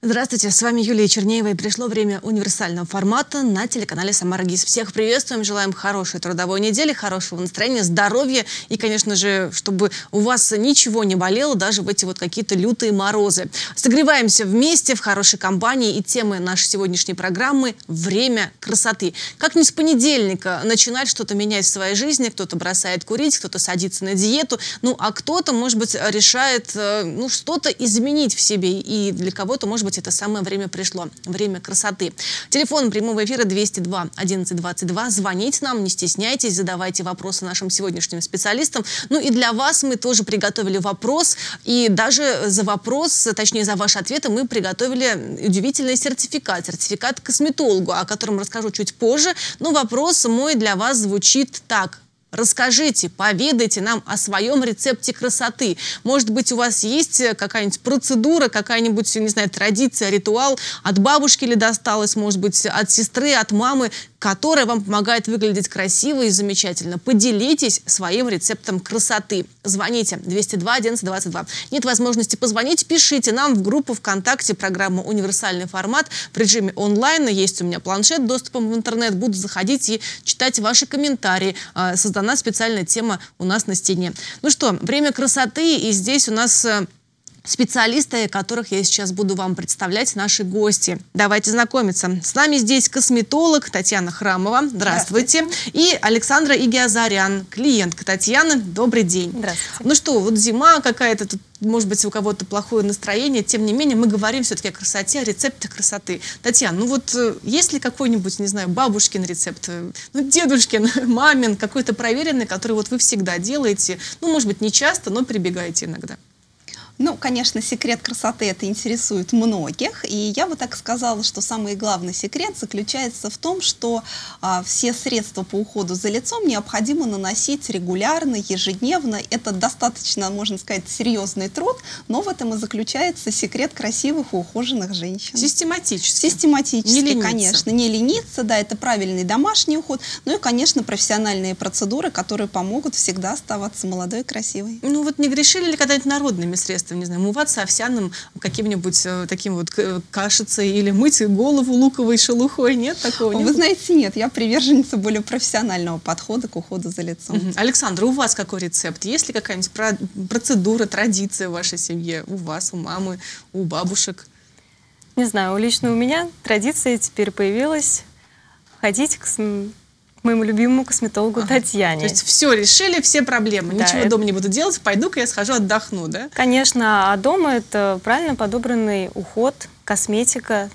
Здравствуйте, с вами Юлия Чернеева, и пришло время универсального формата на телеканале «Самара ГИС». Всех приветствуем, желаем хорошей трудовой недели, хорошего настроения, здоровья и, конечно же, чтобы у вас ничего не болело даже в эти вот какие-то лютые морозы. Согреваемся вместе в хорошей компании, и темы нашей сегодняшней программы – время красоты. Как не с понедельника начинать что-то менять в своей жизни, кто-то бросает курить, кто-то садится на диету, а кто-то, может быть, решает что-то изменить в себе, и для кого-то, может быть, это самое время пришло. Время красоты. Телефон прямого эфира 202 11 22. Звоните нам, не стесняйтесь, задавайте вопросы нашим сегодняшним специалистам. И для вас мы тоже приготовили вопрос. И даже за вопрос, точнее за ваши ответы, мы приготовили удивительный сертификат. Сертификат к косметологу, о котором расскажу чуть позже. Но вопрос мой для вас звучит так. Расскажите, поведайте нам о своем рецепте красоты. Может быть, у вас есть какая-нибудь процедура, какая-нибудь, не знаю, традиция, ритуал от бабушки или досталось, может быть, от сестры, от мамы, которая вам помогает выглядеть красиво и замечательно. Поделитесь своим рецептом красоты. Звоните 202 11 22. Нет возможности позвонить, пишите нам в группу ВКонтакте, программа «Универсальный формат» в режиме онлайн. Есть у меня планшет с доступом в интернет. Буду заходить и читать ваши комментарии. Создана специальная тема у нас на стене. Ну что, время красоты, и здесь у нас специалисты, которых я сейчас буду вам представлять, наши гости. Давайте знакомиться. С нами здесь косметолог Татьяна Храмова. Здравствуйте. И Александра Игиазарян, клиентка Татьяны. Добрый день. Здравствуйте. Ну что, вот зима какая-то тут. Может быть, у кого-то плохое настроение, тем не менее, мы говорим все-таки о красоте, о рецептах красоты. Татьяна, есть ли какой-нибудь, не знаю, бабушкин рецепт, дедушкин, мамин, какой-то проверенный, который вы всегда делаете, может быть, не часто, но прибегаете иногда? Конечно, секрет красоты это интересует многих, и я бы так сказала, что самый главный секрет заключается в том, что все средства по уходу за лицом необходимо наносить регулярно, ежедневно. Это достаточно, можно сказать, серьезный труд, но в этом и заключается секрет красивых и ухоженных женщин. Систематически? Систематически, не конечно. Не лениться, да, это правильный домашний уход, и, конечно, профессиональные процедуры, которые помогут всегда оставаться молодой и красивой. Не грешили ли когда-нибудь народными средствами? Не знаю, умываться овсяным каким-нибудь таким кашицей или мыть голову луковой шелухой? Нет такого? Вы знаете, нет. Я приверженница более профессионального подхода к уходу за лицом. Александра, у вас какой рецепт? Есть ли какая-нибудь процедура, традиция в вашей семье? У вас, у мамы, у бабушек? Не знаю, лично у меня традиция теперь появилась ходить к моему любимому косметологу Татьяне. То есть все решили, все проблемы. Да, ничего дома не буду делать, пойду-ка я схожу, отдохну, да? Конечно, а дома это правильно подобранный уход, косметика.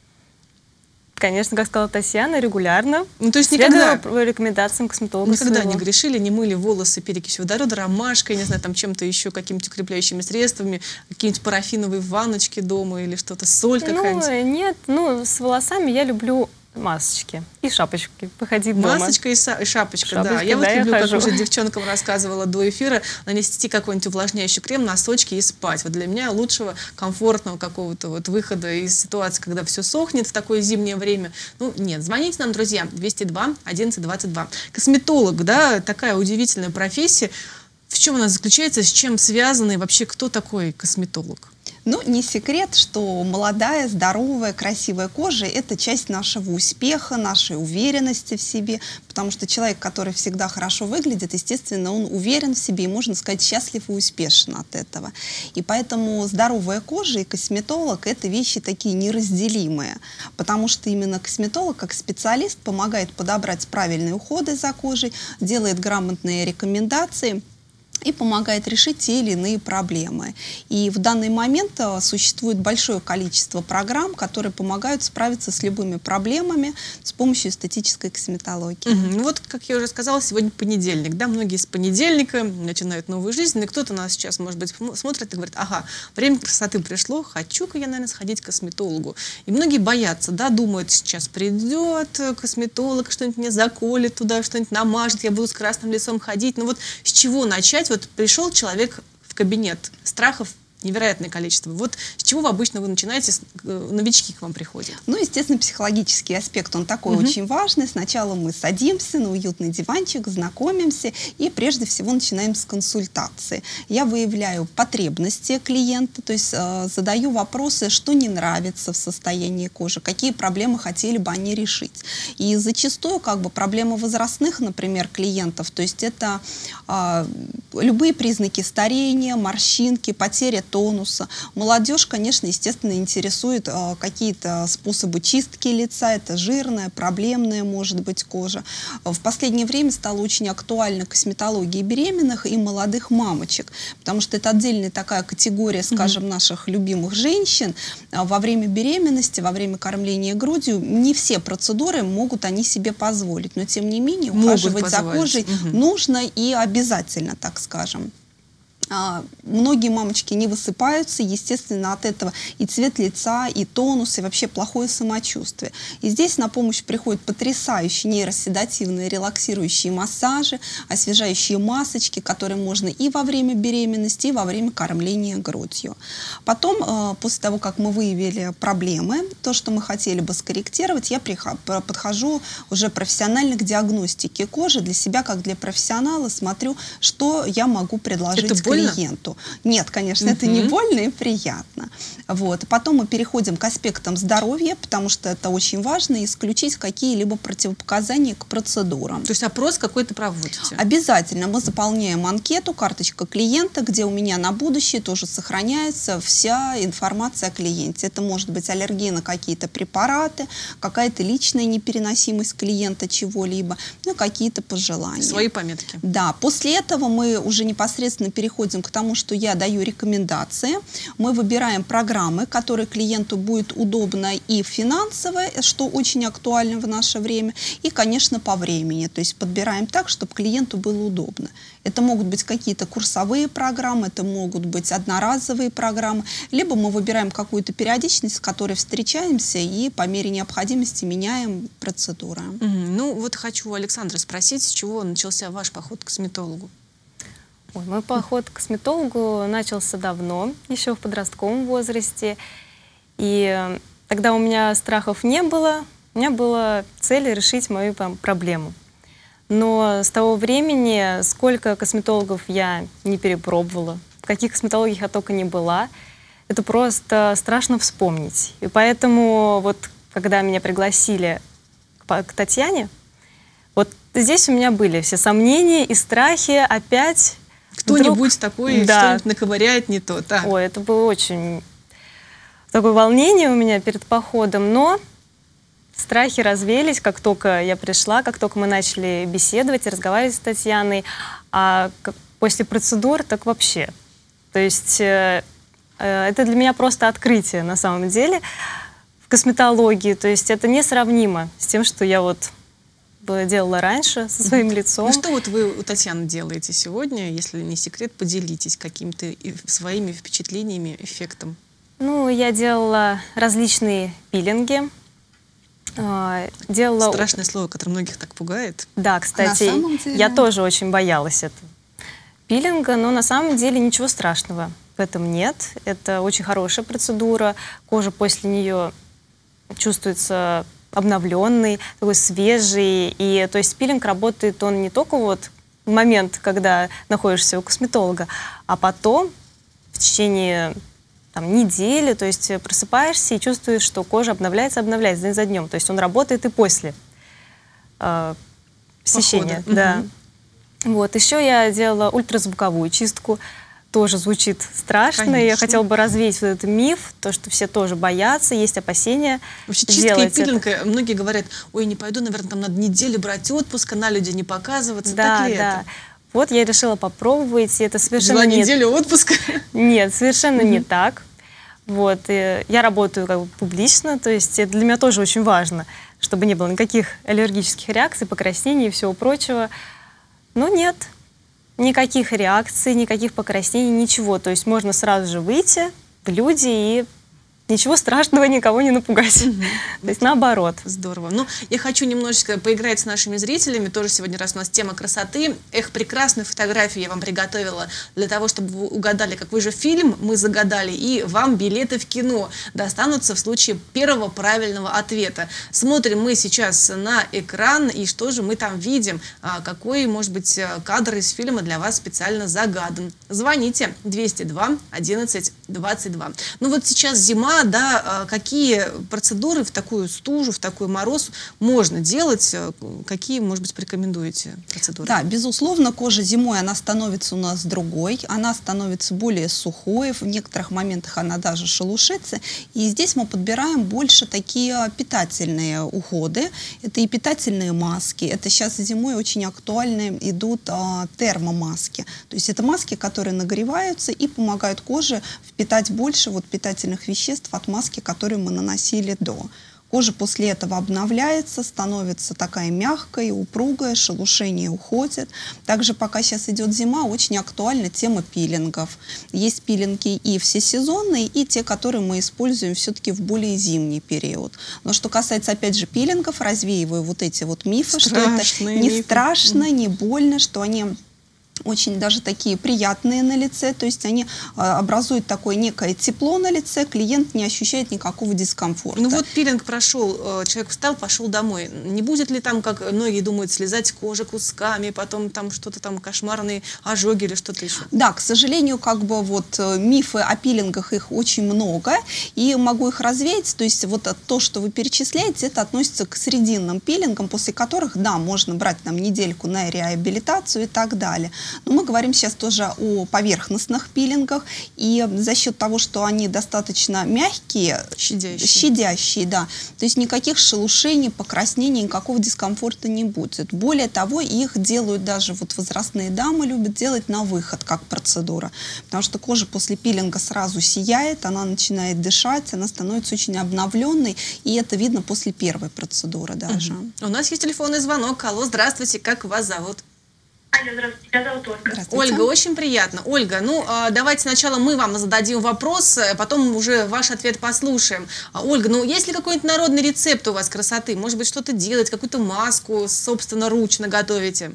Конечно, как сказала Татьяна, регулярно. То есть следую рекомендациям косметолога никогда своего. не грешили, не мыли волосы перекисью водорода, ромашкой, не знаю, там чем-то еще, какими-то укрепляющими средствами, какие-нибудь парафиновые ванночки дома или что-то, соль какая-нибудь? Нет, с волосами я люблю масочки и шапочки, походить дома. Масочка и шапочка, да. Я люблю, как уже девчонкам рассказывала до эфира, нанести какой-нибудь увлажняющий крем, носочки и спать. Для меня лучшего, комфортного какого-то выхода из ситуации, когда все сохнет в такое зимнее время. Нет. Звоните нам, друзья, 202 11 22. Косметолог, да, такая удивительная профессия. В чем она заключается, с чем связана и вообще кто такой косметолог? Не секрет, что молодая, здоровая, красивая кожа – это часть нашего успеха, нашей уверенности в себе, потому что человек, который всегда хорошо выглядит, естественно, он уверен в себе и, можно сказать, счастлив и успешен от этого. И поэтому здоровая кожа и косметолог – это вещи такие неразделимые, потому что именно косметолог, как специалист, помогает подобрать правильные уходы за кожей, делает грамотные рекомендации и помогает решить те или иные проблемы. И в данный момент существует большое количество программ, которые помогают справиться с любыми проблемами с помощью эстетической косметологии. Как я уже сказала, сегодня понедельник. Да? Многие с понедельника начинают новую жизнь, и кто-то нас сейчас, может быть, смотрит и говорит: ага, время красоты пришло, хочу-ка я, наверное, сходить к косметологу. И многие боятся, да, думают, сейчас придет косметолог, что-нибудь мне заколет туда, что-нибудь намажет, я буду с красным лицом ходить. С чего начать? Пришел человек в кабинет, страхов невероятное количество. Вот с чего обычно вы начинаете, новички к вам приходят? Ну, естественно, психологический аспект, он такой очень важный. Сначала мы садимся на уютный диванчик, знакомимся и прежде всего начинаем с консультации. Я выявляю потребности клиента, то есть задаю вопросы, что не нравится в состоянии кожи, какие проблемы хотели бы они решить. И зачастую как бы проблемы возрастных, например, клиентов, то есть это любые признаки старения, морщинки, потеря тонуса. Молодежь, конечно, естественно, интересует какие-то способы чистки лица, это жирная, проблемная, может быть, кожа. В последнее время стала очень актуальна косметология беременных и молодых мамочек, потому что это отдельная такая категория, скажем, наших любимых женщин. Во время беременности, во время кормления грудью не все процедуры могут они себе позволить, но тем не менее ухаживать за кожей нужно и обязательно, так скажем. Многие мамочки не высыпаются, естественно, от этого и цвет лица, и тонус, и вообще плохое самочувствие. И здесь на помощь приходят потрясающие нейроседативные релаксирующие массажи, освежающие масочки, которые можно и во время беременности, и во время кормления грудью. Потом, после того, как мы выявили проблемы, то, что мы хотели бы скорректировать, я подхожу уже профессионально к диагностике кожи. Для себя, как для профессионала, смотрю, что я могу предложить клиенту. Нет, конечно, это не больно и приятно. Вот. Потом мы переходим к аспектам здоровья, потому что это очень важно, исключить какие-либо противопоказания к процедурам. То есть опрос какой-то проводите? Обязательно. Мы заполняем анкету, карточка клиента, где у меня на будущее тоже сохраняется вся информация о клиенте. Это может быть аллергия на какие-то препараты, какая-то личная непереносимость клиента чего-либо, ну, какие-то пожелания. Свои пометки. Да. После этого мы уже непосредственно переходим к тому, что я даю рекомендации. Мы выбираем программы, которые клиенту будет удобно и финансово, что очень актуально в наше время, и, конечно, по времени. То есть подбираем так, чтобы клиенту было удобно. Это могут быть какие-то курсовые программы, это могут быть одноразовые программы, либо мы выбираем какую-то периодичность, с которой встречаемся, и по мере необходимости меняем процедуры. Ну, вот хочу у Александра спросить, с чего начался ваш поход к косметологу? Ой, мой поход к косметологу начался давно, еще в подростковом возрасте. И тогда у меня страхов не было, у меня была цель решить мою проблему. Но с того времени, сколько косметологов я не перепробовала, в каких косметологиях я только не была, это просто страшно вспомнить. И поэтому вот, когда меня пригласили к Татьяне, вот здесь у меня были все сомнения и страхи опять. Кто-нибудь такой что-нибудь наковыряет не то. Да. Ой, это было очень такое волнение у меня перед походом, но страхи развеялись, как только я пришла, как только мы начали беседовать и разговаривать с Татьяной, а после процедур так вообще. То есть это для меня просто открытие на самом деле в косметологии, то есть это несравнимо с тем, что я вот делала раньше со своим лицом. Ну что вот вы у Татьяны делаете сегодня, если не секрет, поделитесь какими-то своими впечатлениями, эффектом. Ну, я делала различные пилинги. Страшное слово, которое многих так пугает. Да, кстати, я тоже очень боялась этого пилинга, но на самом деле ничего страшного в этом нет. Это очень хорошая процедура. Кожа после нее чувствуется обновленный, такой свежий. И то есть пилинг работает он не только вот в момент, когда находишься у косметолога, а потом в течение недели, то есть просыпаешься и чувствуешь, что кожа обновляется день за днем. То есть он работает и после посещения. Да. Вот. Еще я делала ультразвуковую чистку. Тоже звучит страшно. Конечно. Я хотела бы развеять вот этот миф, то, что все тоже боятся, есть опасения. Вообще чистка и пилинг, многие говорят, ой, не пойду, наверное, там надо неделю брать отпуск, на люди не показываться. Да, так ли да. это? Вот я решила попробовать, и это совершенно взяла неделю отпуска? Нет, совершенно не так. Вот. И я работаю как бы публично, то есть это для меня тоже очень важно, чтобы не было никаких аллергических реакций, покраснений и всего прочего. Но нет. Никаких реакций, никаких покраснений, ничего. То есть можно сразу же выйти в люди и ничего страшного, никого не напугать. То есть наоборот. Здорово. Ну, я хочу немножечко поиграть с нашими зрителями. Тоже сегодня, раз у нас тема красоты. Эх, прекрасную фотографию я вам приготовила для того, чтобы вы угадали, какой же фильм мы загадали. И вам билеты в кино достанутся в случае первого правильного ответа. Смотрим мы сейчас на экран. И что же мы там видим? Какой, может быть, кадр из фильма для вас специально загадан? Звоните 202 11 22. Ну вот сейчас зима, да, какие процедуры в такую стужу, в такой мороз можно делать? Какие, может быть, порекомендуете процедуры? Да, безусловно, кожа зимой, она становится у нас другой, она становится более сухой, в некоторых моментах она даже шелушится. И здесь мы подбираем больше такие питательные уходы. Это и питательные маски. Это сейчас зимой очень актуальны идут термомаски. То есть это маски, которые нагреваются и помогают коже впитать больше вот питательных веществ от маски, которые мы наносили до. Кожа после этого обновляется, становится такая мягкая, упругая, шелушение уходит. Также пока сейчас идет зима, очень актуальна тема пилингов. Есть пилинги и всесезонные, и те, которые мы используем все-таки в более зимний период. Но что касается, опять же, пилингов, развеиваю вот эти вот мифы, что это не страшно, не больно, что они очень даже такие приятные на лице, то есть они образуют такое некое тепло на лице, клиент не ощущает никакого дискомфорта. Ну вот пилинг прошел, человек встал, пошел домой. Не будет ли там, как многие думают, слезать кожа кусками, потом там что-то там кошмарные ожоги или что-то еще? Да, к сожалению, как бы вот мифы о пилингах, их очень много, и могу их развеять, то есть вот то, что вы перечисляете, это относится к срединным пилингам, после которых, да, можно брать там недельку на реабилитацию и так далее. Но мы говорим сейчас тоже о поверхностных пилингах, и за счет того, что они достаточно мягкие, щадящие, да, то есть никаких шелушений, покраснений, никакого дискомфорта не будет. Более того, их делают даже вот возрастные дамы любят делать на выход, как процедура, потому что кожа после пилинга сразу сияет, она начинает дышать, она становится очень обновленной, и это видно после первой процедуры даже. У нас есть телефонный звонок. Алло, здравствуйте, как вас зовут? Алло, здравствуйте, меня зовут Ольга. Ольга, очень приятно. Ольга, ну давайте сначала мы вам зададим вопрос, потом уже ваш ответ послушаем. Ольга, ну есть ли какой-нибудь народный рецепт у вас красоты? Может быть, что-то делать, какую-то маску собственноручно готовите?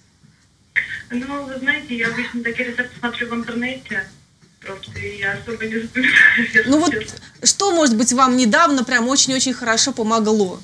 Ну, вы знаете, я обычно такие рецепты смотрю в интернете. Просто я особо не запоминаю. Ну вот, что, может быть, вам недавно прям очень-очень хорошо помогло?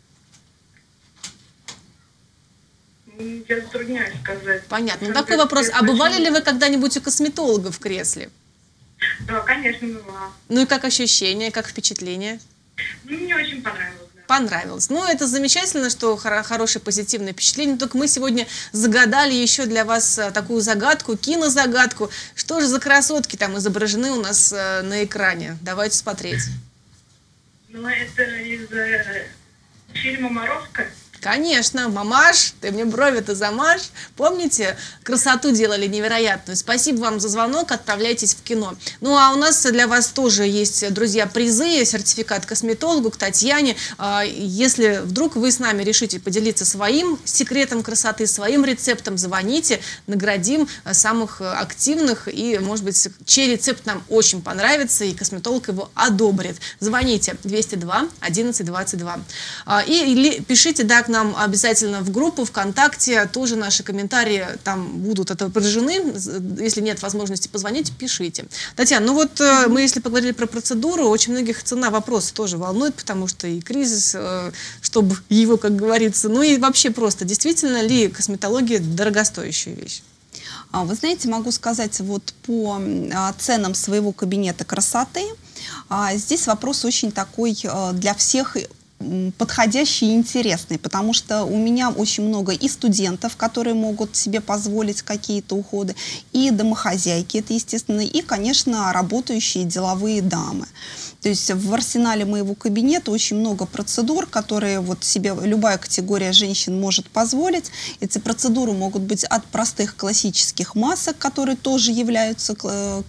Я затрудняюсь сказать. Понятно. Ну, такой вопрос. А бывали ли вы когда-нибудь у косметолога в кресле? Да, конечно, бывало. Ну и как ощущения, как впечатление? Ну, мне очень понравилось. Да. Понравилось. Ну, это замечательно, что хорошее позитивное впечатление. Только мы сегодня загадали еще для вас такую загадку, кинозагадку. Что же за красотки там изображены у нас на экране? Давайте смотреть. Ну, это из фильма «Морозко». Конечно, мамаш, ты мне брови-то замажь. Помните, красоту делали невероятную. Спасибо вам за звонок, отправляйтесь в кино. Ну, а у нас для вас тоже есть, друзья, призы, сертификат к косметологу, к Татьяне. Если вдруг вы с нами решите поделиться своим секретом красоты, своим рецептом, звоните, наградим самых активных. И, может быть, чей рецепт нам очень понравится, и косметолог его одобрит. Звоните 202 11 22. И пишите, да, нам обязательно в группу ВКонтакте, тоже наши комментарии там будут отображены. Если нет возможности позвонить, пишите. Татьяна, ну вот мы, если поговорили про процедуру, очень многих цена вопроса тоже волнует, потому что и кризис, чтобы его, как говорится, ну и вообще просто, действительно ли косметология дорогостоящая вещь? Вы знаете, могу сказать вот по ценам своего кабинета красоты, здесь вопрос очень такой для всех подходящий и интересный, потому что у меня очень много и студентов, которые могут себе позволить какие-то уходы, и домохозяйки, это естественно, и, конечно, работающие деловые дамы. То есть в арсенале моего кабинета очень много процедур, которые вот себе любая категория женщин может позволить. Эти процедуры могут быть от простых классических масок, которые тоже являются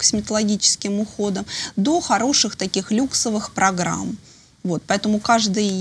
косметологическим уходом, до хороших таких люксовых программ. Вот, поэтому каждый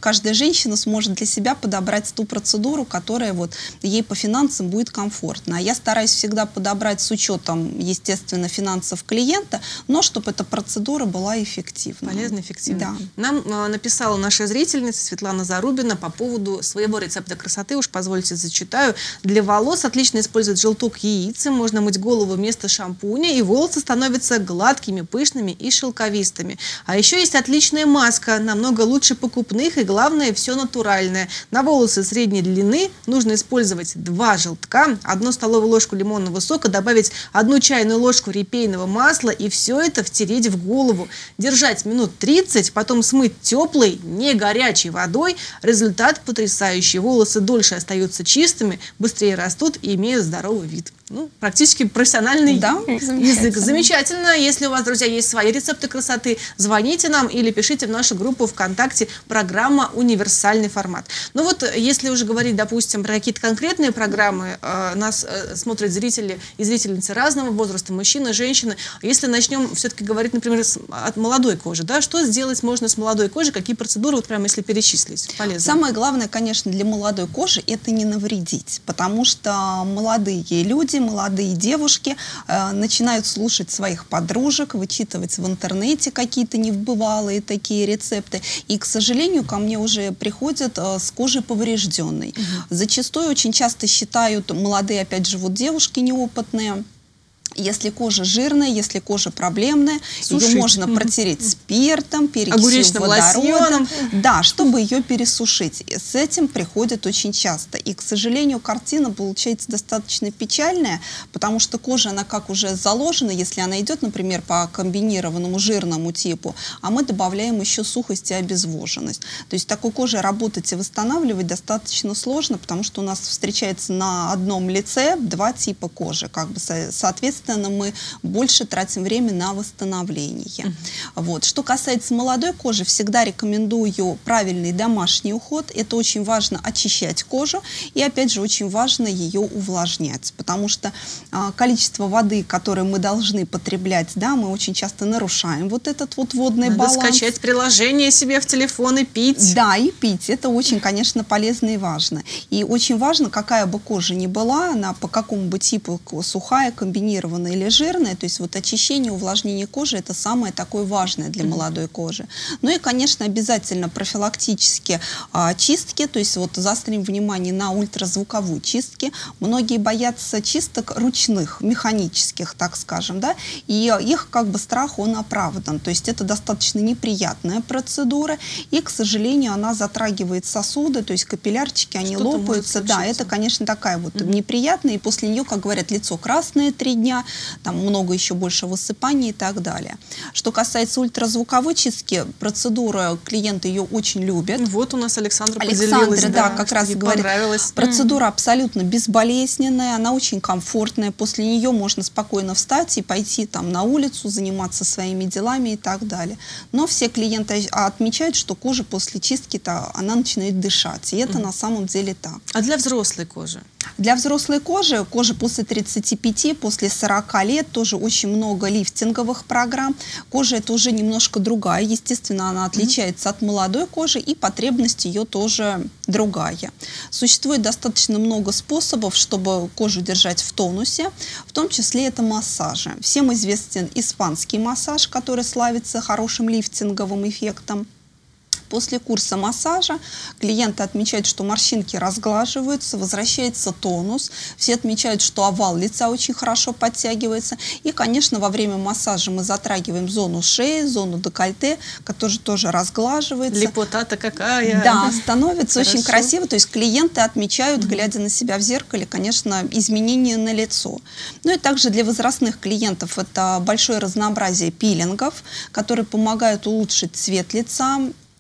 каждая женщина сможет для себя подобрать ту процедуру, которая вот ей по финансам будет комфортна. А я стараюсь всегда подобрать с учетом, естественно, финансов клиента, но чтобы эта процедура была эффективна. Полезно, эффективно. Да. Нам написала наша зрительница Светлана Зарубина по поводу своего рецепта красоты. Уж позвольте зачитаю. Для волос отлично использовать желток яицы. Можно мыть голову вместо шампуня, и волосы становятся гладкими, пышными и шелковистыми. А еще есть отличная маска, намного лучше покупных, и главное, все натуральное. На волосы средней длины нужно использовать 2 желтка, 1 столовую ложку лимонного сока, добавить 1 чайную ложку репейного масла и все это втереть в голову. Держать минут 30, потом смыть теплой, не горячей водой. Результат потрясающий. Волосы дольше остаются чистыми, быстрее растут и имеют здоровый вид. Ну, практически профессиональный язык. Замечательно. Если у вас, друзья, есть свои рецепты красоты, звоните нам или пишите в нашу группу ВКонтакте «Программа «Универсальный формат». Ну вот, если уже говорить, допустим, про какие-то конкретные программы, нас смотрят зрители и зрительницы разного возраста, мужчины, женщины. Если начнем все-таки говорить, например, от молодой кожи, да, что сделать можно с молодой кожей, какие процедуры, вот прямо если перечислить, полезно? Самое главное, конечно, для молодой кожи – это не навредить, потому что молодые люди, молодые девушки начинают слушать своих подружек, вычитывать в интернете какие-то небывалые такие рецепты. И, к сожалению, ко мне уже приходят с кожей поврежденной. Зачастую очень часто считают, молодые, опять же, вот девушки неопытные, если кожа жирная, если кожа проблемная, ее можно протереть спиртом, перекисью водорода, да, чтобы ее пересушить. И с этим приходят очень часто. И, к сожалению, картина получается достаточно печальная, потому что кожа, она как уже заложена, если она идет, например, по комбинированному жирному типу, а мы добавляем еще сухость и обезвоженность. То есть такой кожей работать и восстанавливать достаточно сложно, потому что у нас встречается на одном лице 2 типа кожи, как бы, соответственно, мы больше тратим время на восстановление. Вот. Что касается молодой кожи, всегда рекомендую правильный домашний уход. Это очень важно очищать кожу и, опять же, очень важно ее увлажнять, потому что количество воды, которое мы должны потреблять, да, мы очень часто нарушаем вот этот вот водный баланс. Надо скачать приложение себе в телефон и пить. Да, и пить. Это очень, конечно, полезно и важно. И очень важно, какая бы кожа ни была, она по какому бы типу сухая, комбинированная или жирная, то есть вот очищение, увлажнение кожи – это самое такое важное для молодой кожи. Ну и, конечно, обязательно профилактические чистки, то есть вот заострим внимание на ультразвуковой чистке. Многие боятся чисток ручных, механических, так скажем, да, и их как бы страх, он оправдан. То есть это достаточно неприятная процедура, и, к сожалению, она затрагивает сосуды, то есть капиллярчики, они лопаются. Да, это, конечно, такая вот неприятная, и после нее, как говорят, лицо красное 3 дня, там много еще больше высыпаний и так далее. Что касается ультразвуковой чистки, процедура, клиенты ее очень любят. Вот у нас Александра поделилась, да, как раз говорит, процедура абсолютно безболезненная, она очень комфортная, после нее можно спокойно встать и пойти там на улицу, заниматься своими делами и так далее. Но все клиенты отмечают, что кожа после чистки-то, она начинает дышать, и это на самом деле так. А для взрослой кожи? Для взрослой кожи, кожи после 35, после 40 лет, тоже очень много лифтинговых программ. Кожа это уже немножко другая, естественно, она отличается от молодой кожи, и потребность ее тоже другая. Существует достаточно много способов, чтобы кожу держать в тонусе, в том числе это массажи. Всем известен испанский массаж, который славится хорошим лифтинговым эффектом. После курса массажа клиенты отмечают, что морщинки разглаживаются, возвращается тонус. Все отмечают, что овал лица очень хорошо подтягивается. И, конечно, во время массажа мы затрагиваем зону шеи, зону декольте, которая тоже разглаживается. Лепота-то какая! Да, становится очень красиво. То есть клиенты отмечают, глядя на себя в зеркале, конечно, изменения на лицо. Ну и также для возрастных клиентов это большое разнообразие пилингов, которые помогают улучшить цвет лица,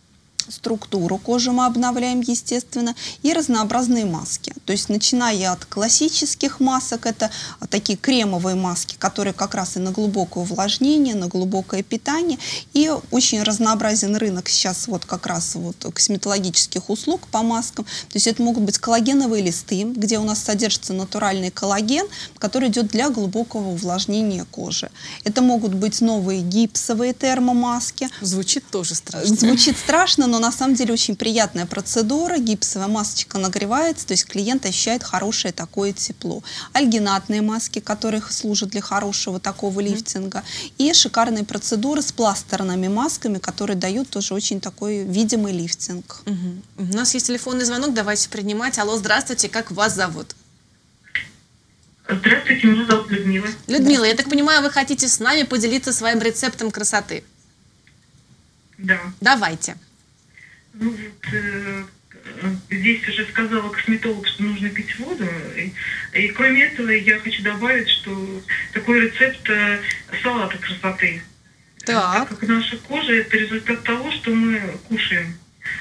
структуру кожи мы обновляем, естественно, и разнообразные маски. То есть, начиная от классических масок, это такие кремовые маски, которые как раз и на глубокое увлажнение, на глубокое питание, и очень разнообразен рынок сейчас вот как раз вот косметологических услуг по маскам. То есть, это могут быть коллагеновые листы, где у нас содержится натуральный коллаген, который идет для глубокого увлажнения кожи. Это могут быть новые гипсовые термомаски. Звучит тоже страшно. Звучит страшно, но на самом деле очень приятная процедура. Гипсовая масочка нагревается, то есть клиент ощущает хорошее такое тепло. Альгинатные маски, которые служат для хорошего такого лифтинга. И шикарные процедуры с пластерными масками, которые дают тоже очень такой видимый лифтинг. У нас есть телефонный звонок, давайте принимать. Алло, здравствуйте, как вас зовут? Здравствуйте, меня зовут Людмила. Людмила, я так понимаю, вы хотите с нами поделиться своим рецептом красоты? Да. Давайте. Ну вот, здесь уже сказала косметолог, что нужно пить воду. И кроме этого я хочу добавить, что такой рецепт салата красоты. Так. Так как наша кожа – это результат того, что мы кушаем.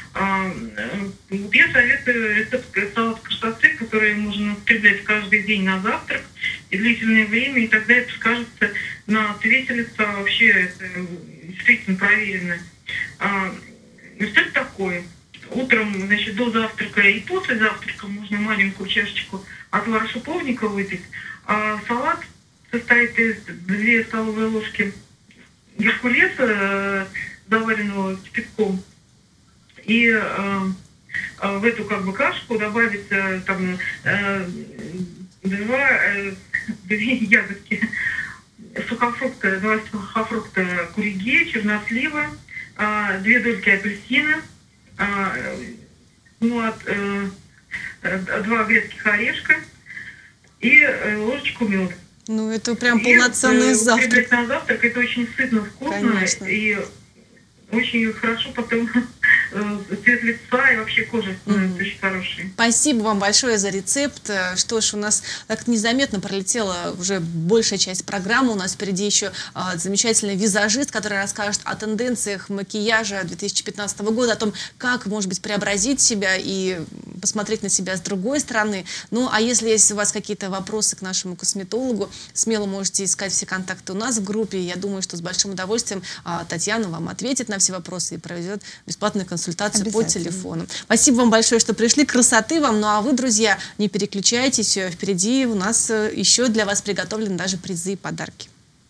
Я советую рецепт салата красоты, который можно употреблять каждый день на завтрак и длительное время, и тогда это скажется на цвете лица. Вообще это действительно проверено. Рецепт такой. Утром, значит, до завтрака и после завтрака можно маленькую чашечку отвара шиповника выпить. А салат состоит из 2 столовые ложки геркулеса, заваренного кипятком. И в эту как бы кашку добавить там 2 ягодки сухофрукта, 2 сухофрукта куриги, чернослива, 2 дольки апельсина, 2 грецких орешка и ложечку меда. Ну, это прям полноценный завтрак. На завтрак это очень сытно, вкусно. Конечно. И очень хорошо потом цвет лица и вообще кожа становится очень хорошей. Спасибо вам большое за рецепт. Что ж, у нас так незаметно пролетела уже большая часть программы. У нас впереди еще замечательный визажист, который расскажет о тенденциях макияжа 2015 года, о том, как, может быть, преобразить себя и посмотреть на себя с другой стороны. Ну, а если есть у вас какие-то вопросы к нашему косметологу, смело можете искать все контакты у нас в группе. Я думаю, что с большим удовольствием Татьяна вам ответит на все вопросы и проведет бесплатную консультацию по телефону. Спасибо вам большое, что пришли. Красоты вам. Ну а вы, друзья, не переключайтесь. Впереди у нас еще для вас приготовлены даже призы и подарки.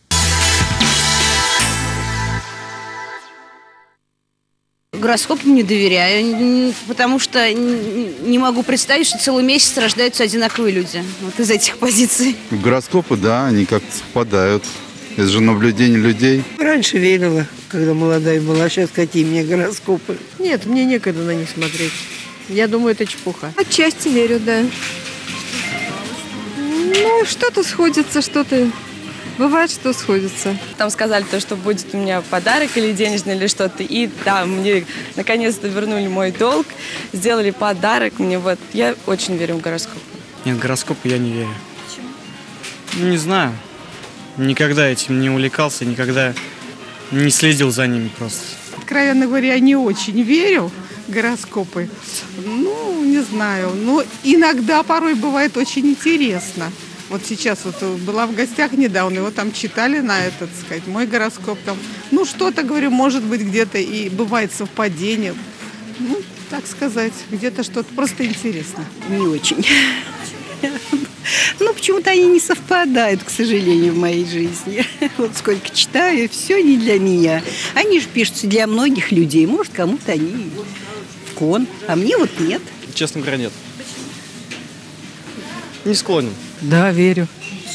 Гороскопу не доверяю, потому что не могу представить, что целый месяц рождаются одинаковые люди. Вот из этих позиций. Гороскопы, да, они как-то совпадают. Это же наблюдение людей. Раньше верила, когда молодая была, а сейчас какие мне гороскопы. Нет, мне некогда на них смотреть. Я думаю, это чепуха. Отчасти верю, да. Ну, что-то сходится, что-то... Бывает, что сходится. Там сказали то, что будет у меня подарок или денежный, или что-то. И да, мне наконец-то вернули мой долг, сделали подарок мне. Вот, я очень верю в гороскоп. Нет, гороскопу я не верю. Почему? Не знаю. Никогда этим не увлекался, никогда не следил за ними просто. Откровенно говоря, я не очень верю в гороскопы. Ну, не знаю. Но иногда порой бывает очень интересно. Вот сейчас вот была в гостях недавно, его там читали на этот, сказать, мой гороскоп там. Ну, что-то, говорю, может быть, где-то и бывает совпадение. Ну, так сказать, где-то что-то просто интересно. Не очень. Ну, почему-то они не совпадают, к сожалению, в моей жизни. Вот сколько читаю, все не для меня. Они же пишутся для многих людей. Может, кому-то они в кон, а мне вот нет. Честно говоря, нет. Не склонен. Да, верю.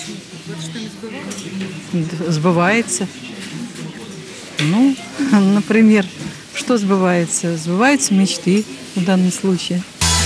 Сбывается. Ну, например, что сбывается? Сбываются мечты в данном случае.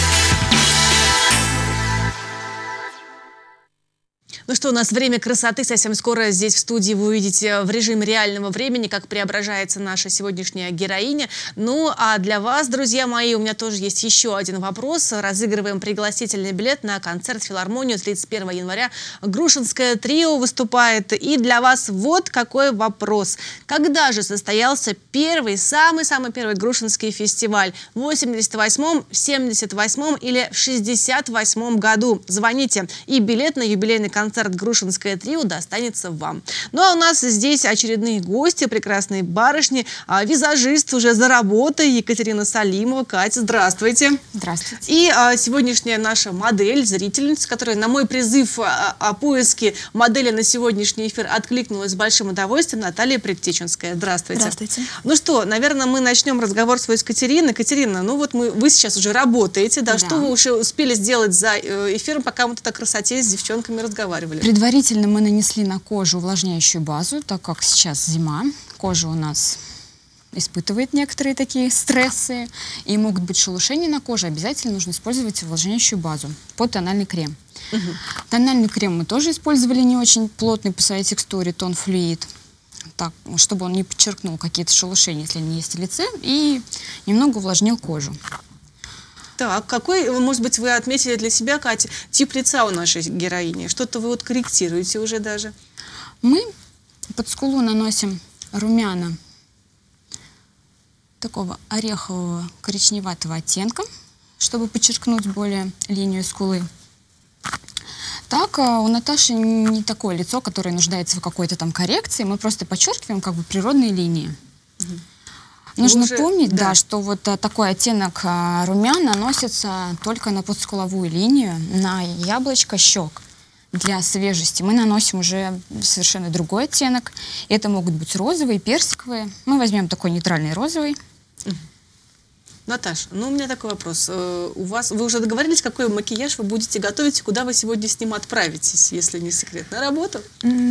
Ну что, у нас время красоты. Совсем скоро здесь в студии вы увидите в режиме реального времени, как преображается наша сегодняшняя героиня. Ну, а для вас, друзья мои, у меня тоже есть еще один вопрос. Разыгрываем пригласительный билет на концерт в филармонию 31 января. Грушинское трио выступает. И для вас вот какой вопрос. Когда же состоялся первый, самый-самый первый Грушинский фестиваль? В 88-м, 78-м или в 68-м году? Звоните. И билет на юбилейный концерт концерт «Грушинское трио» достанется вам. Ну а у нас здесь очередные гости, прекрасные барышни, визажист уже за работой Екатерина Салимова. Катя, здравствуйте. Здравствуйте. И сегодняшняя наша модель, зрительница, которая на мой призыв о поиске модели на сегодняшний эфир откликнулась с большим удовольствием, Наталья Предтеченская. Здравствуйте. Здравствуйте. Ну что, наверное, мы начнем разговор свой с Катериной. Катерина, ну вот вы сейчас уже работаете, да? Что вы уже успели сделать за эфиром, пока мы тут о красоте с девчонками разговаривали? Предварительно мы нанесли на кожу увлажняющую базу, так как сейчас зима. Кожа у нас испытывает некоторые такие стрессы, и могут быть шелушения на коже. Обязательно нужно использовать увлажняющую базу под тональный крем. Тональный крем мы тоже использовали не очень плотный по своей текстуре, тон флюид, так, чтобы он не подчеркнул какие-то шелушения, если они есть в лице, и немного увлажнил кожу. Так, какой, может быть, вы отметили для себя, Катя, тип лица у нашей героини? Что-то вы вот корректируете уже даже? Мы под скулу наносим румяна такого орехового коричневатого оттенка, чтобы подчеркнуть более линию скулы. Так, у Наташи не такое лицо, которое нуждается в какой-то там коррекции. Мы просто подчеркиваем как бы природные линии. Нужно помнить, да, что вот такой оттенок румян наносится только на подскуловую линию, на яблочко щек. Для свежести мы наносим уже совершенно другой оттенок. Это могут быть розовые, персиковые. Мы возьмем такой нейтральный розовый. Наташа, ну у меня такой вопрос. Вы уже договорились, какой макияж вы будете готовить и куда вы сегодня с ним отправитесь, если не секрет? На работу?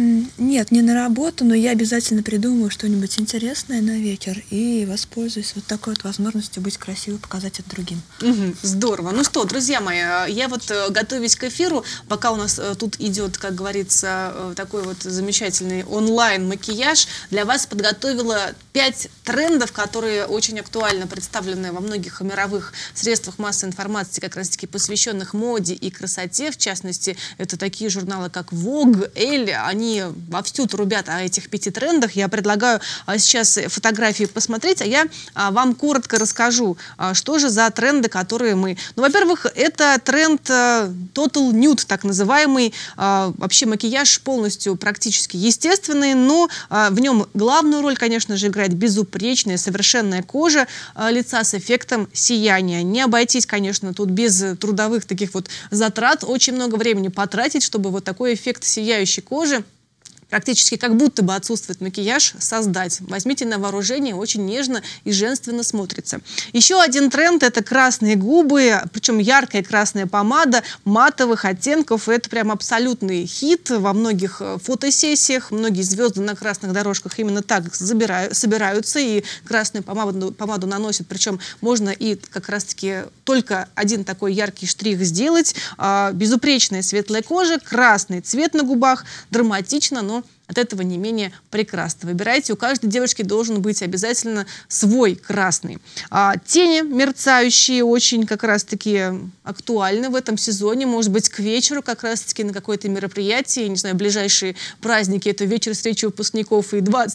Нет, не на работу, но я обязательно придумаю что-нибудь интересное на вечер и воспользуюсь вот такой вот возможностью быть красивой, показать это другим. Здорово. Ну что, друзья мои, я вот, готовясь к эфиру, пока у нас тут идет, как говорится, такой вот замечательный онлайн-макияж, для вас подготовила 5 трендов, которые очень актуально представлены во многих мировых средствах массовой информации, как раз-таки посвященных моде и красоте. В частности, это такие журналы, как Vogue, Elle, они вовсю трубят о этих 5 трендах. Я предлагаю сейчас фотографии посмотреть, а я вам коротко расскажу, что же за тренды, которые мы... Ну, во-первых, это тренд Total Nude, так называемый. Вообще макияж полностью практически естественный, но в нем главную роль, конечно же, играет безупречная, совершенная кожа лица с эффектом сияния. Не обойтись, конечно, тут без трудовых таких вот затрат. Очень много времени потратить, чтобы вот такой эффект сияющей кожи, практически как будто бы отсутствует макияж, создать. Возьмите на вооружение, очень нежно и женственно смотрится. Еще один тренд – это красные губы, причем яркая красная помада матовых оттенков. Это прям абсолютный хит во многих фотосессиях. Многие звезды на красных дорожках именно так собираются и красную помаду наносят. Причем можно и как раз-таки только один такой яркий штрих сделать. Безупречная светлая кожа, красный цвет на губах, драматично, но от этого не менее прекрасно. Выбирайте, у каждой девушки должен быть обязательно свой красный. Тени мерцающие очень как раз-таки актуальны в этом сезоне. Может быть, к вечеру как раз-таки на какое-то мероприятие, не знаю, ближайшие праздники, это вечер встречи выпускников и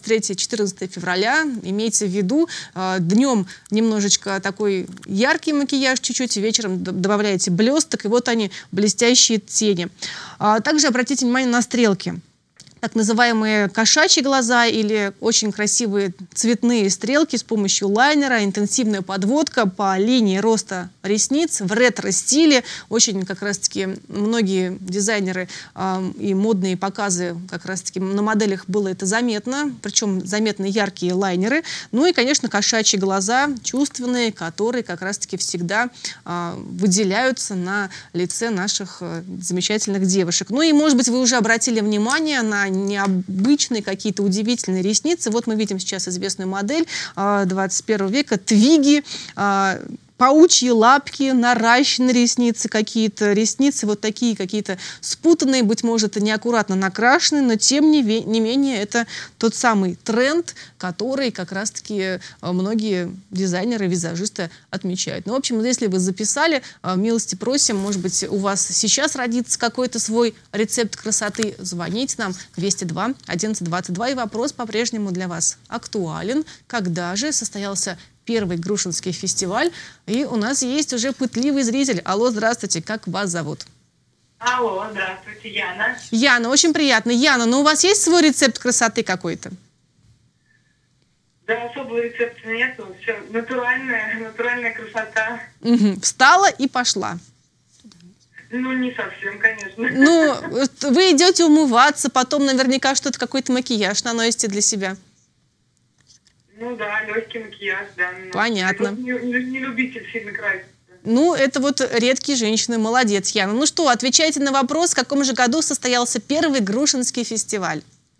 23-14 февраля. Имейте в виду, днем немножечко такой яркий макияж, чуть-чуть, вечером добавляете блесток, и вот они, блестящие тени. Также обратите внимание на стрелки. Так называемые кошачьи глаза или очень красивые цветные стрелки с помощью лайнера, интенсивная подводка по линии роста ресниц в ретро-стиле. Очень как раз-таки многие дизайнеры и модные показы как раз-таки на моделях было это заметно, причем заметны яркие лайнеры. Ну и, конечно, кошачьи глаза, чувственные, которые как раз-таки всегда выделяются на лице наших замечательных девушек. Ну и, может быть, вы уже обратили внимание на необычные какие-то удивительные ресницы. Вот мы видим сейчас известную модель 21 века, твиги, паучьи лапки, наращенные ресницы, какие-то ресницы вот такие какие-то спутанные, быть может, и неаккуратно накрашенные, но тем не менее это тот самый тренд, который как раз-таки многие дизайнеры, визажисты отмечают. Ну, в общем, если вы записали, милости просим, может быть, у вас сейчас родится какой-то свой рецепт красоты, звоните нам 202 11 22, и вопрос по-прежнему для вас актуален. Когда же состоялся первый Грушинский фестиваль? И у нас есть уже пытливый зритель. Алло, здравствуйте, как вас зовут? Алло, здравствуйте, Яна. Яна, очень приятно. Яна, ну у вас есть свой рецепт красоты какой-то? Да, особого рецепта нету. Все натуральная красота. Угу. Встала и пошла. Ну, не совсем, конечно. Ну, вы идете умываться, потом наверняка что-то, какой-то макияж наносите для себя. Ну да, легкий макияж, да. Понятно. Я не любитель сильно краситься. Ну, это вот редкие женщины. Молодец, Яна. Ну что, отвечайте на вопрос, в каком же году состоялся первый Грушинский фестиваль?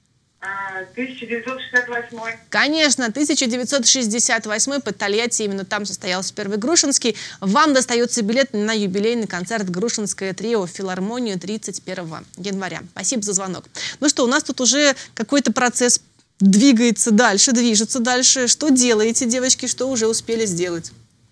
1968. Конечно, 1968 под Тольятти, именно там состоялся первый Грушинский. Вам достается билет на юбилейный концерт «Грушинское трио» в филармонию 31 января. Спасибо за звонок. Ну что, у нас тут уже какой-то процесс движется дальше. Что делаете, девочки, что уже успели сделать?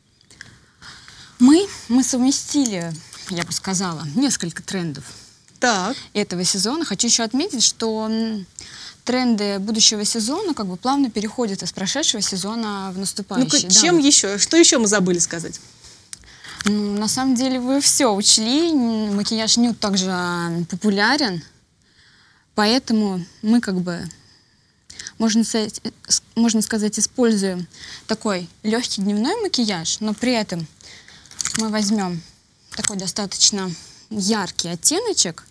Мы совместили, я бы сказала, несколько трендов этого сезона. Хочу еще отметить, что тренды будущего сезона как бы плавно переходят из прошедшего сезона в наступающий. Ну, чем еще? Что еще мы забыли сказать? Ну, на самом деле вы все учли. Макияж нюд также популярен. Поэтому мы как бы, можно сказать, используем такой легкий дневной макияж, но при этом мы возьмем такой достаточно яркий оттеночек,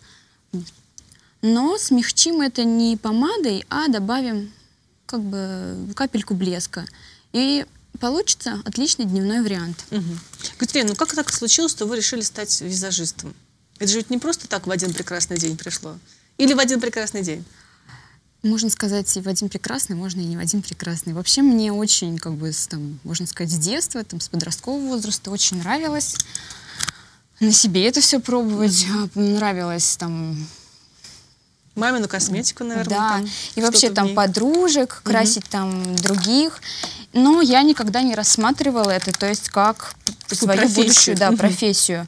но смягчим это не помадой, а добавим как бы капельку блеска. И получится отличный дневной вариант. Катерина, ну как так случилось, что вы решили стать визажистом? Это же ведь не просто так в один прекрасный день пришло. Или в один прекрасный день? Можно сказать, и в один прекрасный, можно и не в один прекрасный. Вообще мне очень, как бы, можно сказать, с детства, с подросткового возраста очень нравилось на себе это все пробовать. Нравилось мамину косметику, наверное. Да, и вообще подружек, красить других. Но я никогда не рассматривала это, то есть как свою будущую профессию.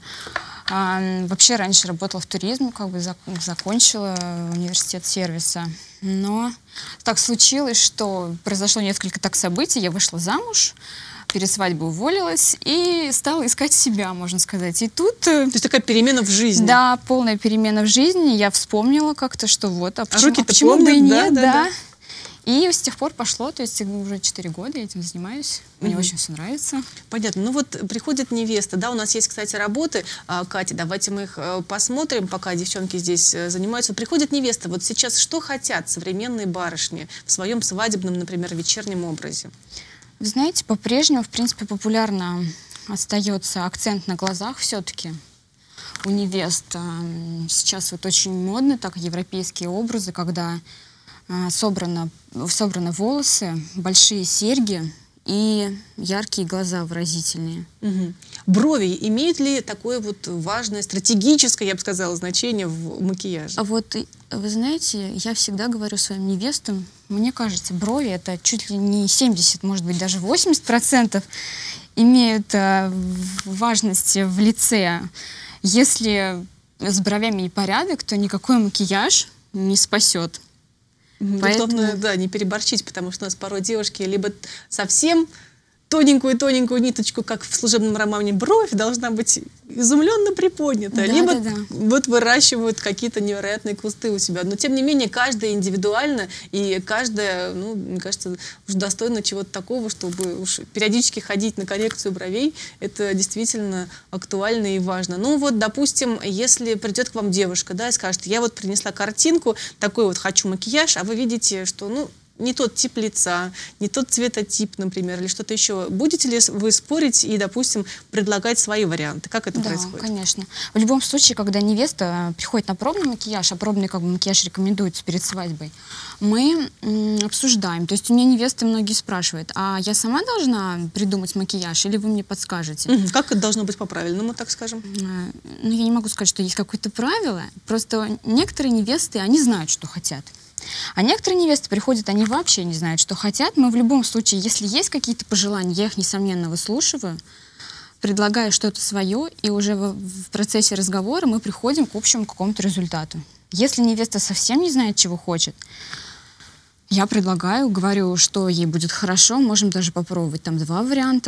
Вообще раньше работала в туризме, как бы закончила университет сервиса. Но так случилось, что произошло несколько событий. Я вышла замуж, перед свадьбой уволилась и стала искать себя, можно сказать. И тут... То есть такая перемена в жизни. Да, полная перемена в жизни. Я вспомнила как-то, что вот, почему бы и нет, да. И с тех пор пошло, то есть уже 4 года я этим занимаюсь. Мне очень все нравится. Понятно. Ну вот приходит невеста, да, у нас есть, кстати, работы, Катя, давайте мы их посмотрим, пока девчонки здесь занимаются. Приходит невеста, вот сейчас что хотят современные барышни в своем свадебном, например, вечернем образе? Вы знаете, по-прежнему, в принципе, популярно остается акцент на глазах все-таки у невест. Сейчас вот очень модны так европейские образы, когда собраны волосы, большие серьги и яркие глаза выразительные. Брови имеют ли такое вот важное, стратегическое, я бы сказала, значение в макияже? А вот, вы знаете, я всегда говорю своим невестам, мне кажется, брови это чуть ли не 70, может быть, даже 80% имеют важность в лице. Если с бровями непорядок, то никакой макияж не спасет. Главное, да, не переборчить, потому что у нас порой девушки либо совсем тоненькую ниточку, как в служебном романе, бровь должна быть изумленно приподнята, либо вот выращивают какие-то невероятные кусты у себя. Но, тем не менее, каждая индивидуальна, и каждая, ну, мне кажется, уж достойна чего-то такого, чтобы уж периодически ходить на коррекцию бровей, это действительно актуально и важно. Ну вот, допустим, если придет к вам девушка, да, и скажет, я вот принесла картинку, такой вот хочу макияж, а вы видите, что, ну, не тот тип лица, не тот цветотип, например, или что-то еще. Будете ли вы спорить и, допустим, предлагать свои варианты? Как это происходит? Да, конечно. В любом случае, когда невеста приходит на пробный макияж, а пробный как бы макияж рекомендуется перед свадьбой, мы обсуждаем. То есть у меня невесты многие спрашивают, а я сама должна придумать макияж или вы мне подскажете? Как это должно быть по-правильному, так скажем? Ну, я не могу сказать, что есть какое-то правило. Просто некоторые невесты, они знают, что хотят. А некоторые невесты приходят, они вообще не знают, что хотят. Мы в любом случае, если есть какие-то пожелания, я их, несомненно, выслушиваю, предлагаю что-то свое, и уже в процессе разговора мы приходим к общему какому-то результату. Если невеста совсем не знает, чего хочет, я предлагаю, говорю, что ей будет хорошо, можем даже попробовать там 2 варианта.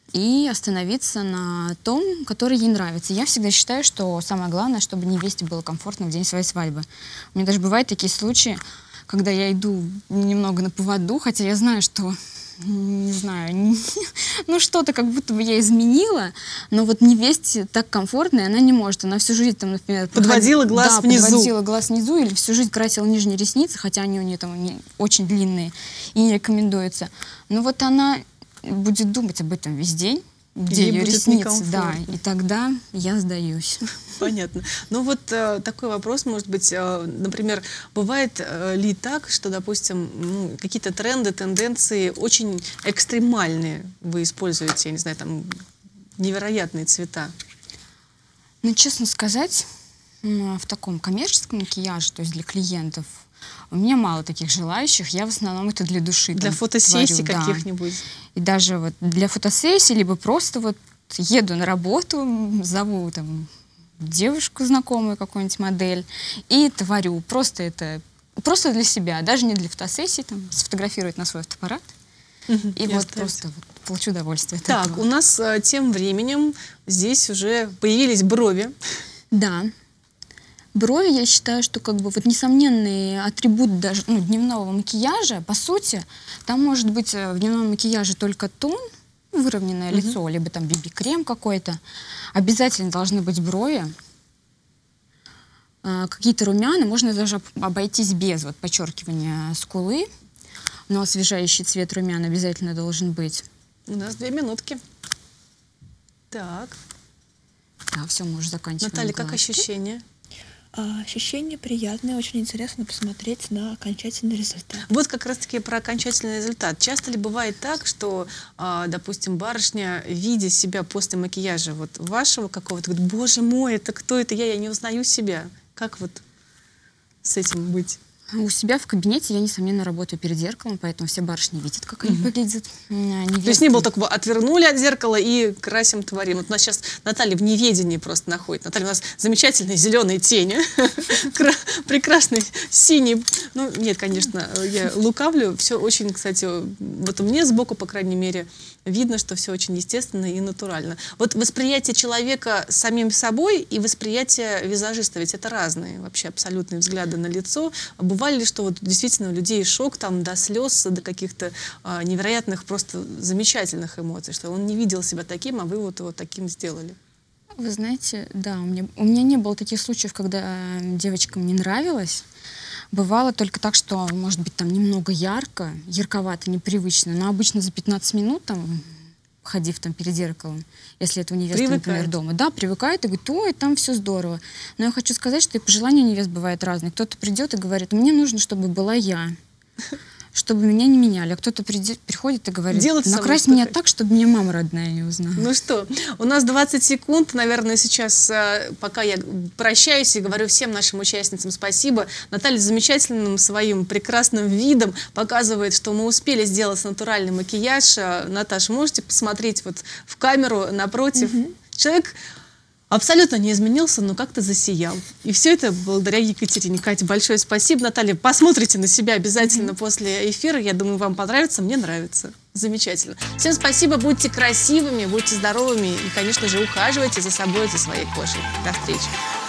и остановиться на том, который ей нравится. Я всегда считаю, что самое главное, чтобы невесте было комфортно в день своей свадьбы. У меня даже бывают такие случаи, когда я иду немного на поводу, хотя я знаю, что, не знаю, ну что-то как будто бы я изменила, но вот невесте так комфортно, и она не может. Она всю жизнь, там, например... Подводила глаз внизу. Подводила глаз внизу, или всю жизнь красила нижние ресницы, хотя они у нее там очень длинные, и не рекомендуется. Но вот она будет думать об этом весь день, где ее ресницы, да, и тогда я сдаюсь. Понятно. Ну вот такой вопрос, может быть, например, бывает ли так, что, допустим, какие-то тренды, тенденции очень экстремальные вы используете, я не знаю, там, невероятные цвета? Ну, честно сказать, в таком коммерческом макияже, то есть для клиентов, у меня мало таких желающих, я в основном это для души. Для фотосессий каких-нибудь? И даже вот для фотосессий, либо просто вот еду на работу, зову там девушку знакомую, какую-нибудь модель, и творю. Просто для себя, даже не для фотосессий, там, сфотографировать на свой фотоаппарат. И вот просто получу удовольствие от этого. Так, у нас тем временем здесь уже появились брови. Да. Брови, я считаю, что как бы вот несомненный атрибут даже дневного макияжа. По сути, там может быть в дневном макияже только тон, выровненное лицо, либо там BB-крем какой-то. Обязательно должны быть брови. Какие-то румяна, можно даже обойтись без вот подчеркивания скулы, но освежающий цвет румян обязательно должен быть. У нас 2 минутки. Так. Да, все, мы уже заканчиваем. Наталья, как ощущения? Ощущение приятное, очень интересно посмотреть на окончательный результат. Вот как раз-таки про окончательный результат. Часто ли бывает так, что, допустим, барышня, видя себя после макияжа вот вашего какого-то, говорит: боже мой, это кто это я не узнаю себя. Как вот с этим быть? У себя в кабинете я, несомненно, работаю перед зеркалом, поэтому все барышни видят, как они выглядят. То есть не было такого, отвернули от зеркала и красим, творим. Вот у нас сейчас Наталья в неведении просто находит. Наталья, у нас замечательные зеленые тени, прекрасный синий. Ну, нет, конечно, я лукавлю. Все очень, кстати, вот мне сбоку, по крайней мере, видно, что все очень естественно и натурально. Вот восприятие человека самим собой и восприятие визажиста, ведь это разные вообще абсолютные взгляды на лицо. Бывали ли, что вот действительно у людей шок там до слез, до каких-то невероятных, просто замечательных эмоций, что он не видел себя таким, а вы вот его таким сделали? Вы знаете, да, у меня не было таких случаев, когда девочкам не нравилось. Бывало только так, что, может быть, там немного ярковато, непривычно, но обычно за 15 минут, там, ходив там перед зеркалом, если это у невесты, например, дома, да, привыкает и говорит: ой, там все здорово. Но я хочу сказать, что и пожелания у невест бывают разные. Кто-то придет и говорит: мне нужно, чтобы была я, чтобы меня не меняли. А кто-то приходит и говорит: накрась меня так, чтобы меня мама родная не узнала. Ну что, у нас 20 секунд. Наверное, сейчас, пока я прощаюсь и говорю всем нашим участницам спасибо. Наталья замечательным своим прекрасным видом показывает, что мы успели сделать натуральный макияж. Наташа, можете посмотреть вот в камеру напротив? Человек абсолютно не изменился, но как-то засиял. И все это благодаря Екатерине. Катя, большое спасибо. Наталья, посмотрите на себя обязательно после эфира. Я думаю, вам понравится. Мне нравится. Замечательно. Всем спасибо. Будьте красивыми, будьте здоровыми и, конечно же, ухаживайте за собой, за своей кожей. До встречи.